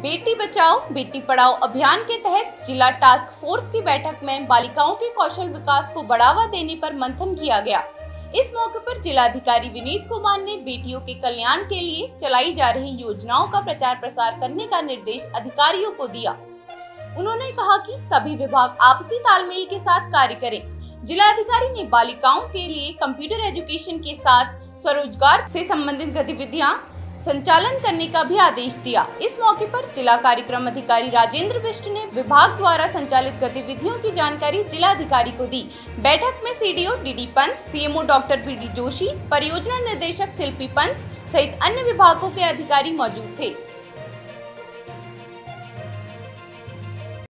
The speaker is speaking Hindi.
बेटी बचाओ बेटी पढ़ाओ अभियान के तहत जिला टास्क फोर्स की बैठक में बालिकाओं के कौशल विकास को बढ़ावा देने पर मंथन किया गया। इस मौके पर जिलाधिकारी विनीत कुमार ने बेटियों के कल्याण के लिए चलाई जा रही योजनाओं का प्रचार प्रसार करने का निर्देश अधिकारियों को दिया। उन्होंने कहा कि सभी विभाग आपसी तालमेल के साथ कार्य करें। जिलाधिकारी ने बालिकाओं के लिए कंप्यूटर एजुकेशन के साथ स्वरोजगार से संबंधित गतिविधियां संचालन करने का भी आदेश दिया। इस मौके पर जिला कार्यक्रम अधिकारी राजेंद्र बिष्ट ने विभाग द्वारा संचालित गतिविधियों की जानकारी जिलाधिकारी को दी। बैठक में CDO DD Pant, CMO doctor BD Joshi, परियोजना निर्देशक शिल्पी पंत सहित अन्य विभागों के अधिकारी मौजूद थे।